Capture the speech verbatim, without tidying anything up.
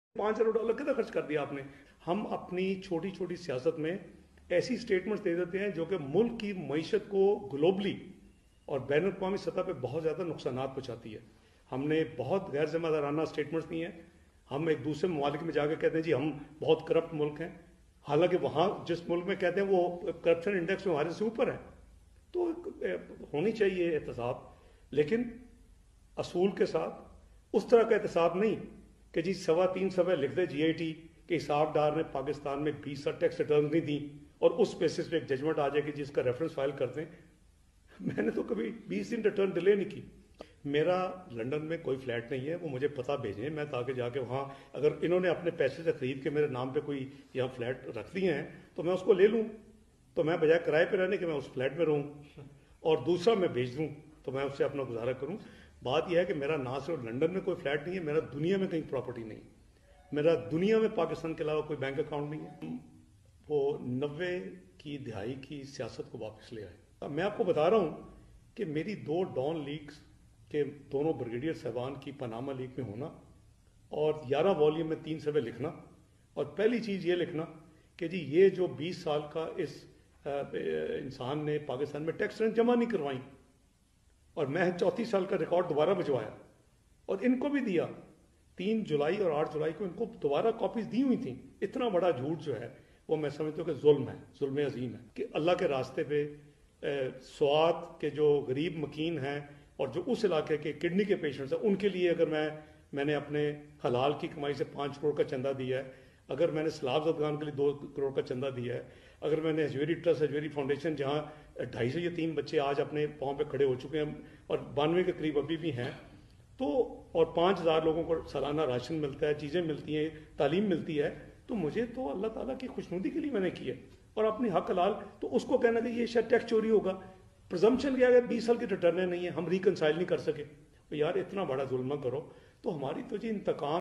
पाँच अरब डॉलर कितना खर्च कर दिया आपने। हम अपनी छोटी छोटी सियासत में ऐसी स्टेटमेंट्स दे देते हैं जो कि मुल्क की मईशत को ग्लोबली और बैन अवी सतह पर बहुत ज़्यादा नुकसान पहुँचाती है। हमने बहुत गैर जिम्मेदाराना स्टेटमेंट्स दिए हैं। हम एक दूसरे ममालिक में जाकर कहते हैं जी हम बहुत करप्ट मुल्क हैं, हालांकि वहाँ जिस मुल्क में कहते हैं वो करप्शन इंडेक्स में हमारे से ऊपर है। तो होनी चाहिए एहतसाब, लेकिन असूल के साथ। उस तरह का एहतसाब नहीं कि जी सवा तीन सौ लिख दे जी आई टी कि इसहाक डार ने पाकिस्तान में बीस साल टैक्स रिटर्न नहीं दी और उस बेसिस पे एक जजमेंट आ जाए कि जिसका रेफरेंस फाइल कर दें। मैंने तो कभी बीस दिन रिटर्न डिले नहीं की। मेरा लंदन में कोई फ्लैट नहीं है, वो मुझे पता भेजें, मैं ताकि जाके वहाँ अगर इन्होंने अपने पैसे से खरीद के मेरे नाम पे कोई यहाँ फ्लैट रख दिए हैं तो मैं उसको ले लूँ, तो मैं बजाय किराए पे रहने के मैं उस फ्लैट में रहूँ और दूसरा मैं भेज दूँ तो मैं उससे अपना गुजारा करूँ। बात यह है कि मेरा ना सिर्फ लंदन में कोई फ्लैट नहीं है, मेरा दुनिया में कहीं प्रॉपर्टी नहीं, मेरा दुनिया में पाकिस्तान के अलावा कोई बैंक अकाउंट नहीं है। वो नब्बे की दिहाई की सियासत को वापस ले आए। मैं आपको बता रहा हूँ कि मेरी दो डॉन लीग्स के दोनों ब्रिगेडियर साहबान की पनामा लीग में होना और ग्यारह वॉल्यूम में तीन सफ़े लिखना, और पहली चीज़ ये लिखना कि जी ये जो बीस साल का इस इंसान ने पाकिस्तान में टैक्स रिटर्न जमा नहीं करवाई और मैं चौंतीस साल का रिकॉर्ड दोबारा भिजवाया और इनको भी दिया। तीन जुलाई और आठ जुलाई को इनको दोबारा कॉपीज दी हुई थी। इतना बड़ा झूठ जो है वो मैं समझता हूँ कि जुल्म है, जुल्म अजीम है कि अल्लाह के रास्ते पे स्वात के जो गरीब मकीन हैं और जो उस इलाके के किडनी के पेशेंट्स हैं उनके लिए अगर मैं मैंने अपने हलाल की कमाई से पाँच करोड़ का चंदा दिया है, अगर मैंने सलाब जदगान के लिए दो करोड़ का चंदा दिया है, अगर मैंने हजवेरी ट्रस्ट हजवेरी फाउंडेशन जहाँ ढाई सौ या तीन बच्चे आज अपने पाँव पे खड़े हो चुके हैं और बानवे के करीब अभी भी हैं, तो और पाँच हज़ार लोगों को सालाना राशन मिलता है, चीज़ें मिलती हैं, तालीम मिलती है, तो मुझे तो अल्लाह ताला की खुशनुदी के लिए मैंने किया और अपनी हक हलाल। तो उसको कहना कि ये शायद टैक्स चोरी होगा, प्रजम्पशन क्या है बीस साल की रिटर्न नहीं है, हम रिकनसाइल नहीं कर सके। तो यार इतना बड़ा जुल्म करो। तो हमारी तो जी इंतकाम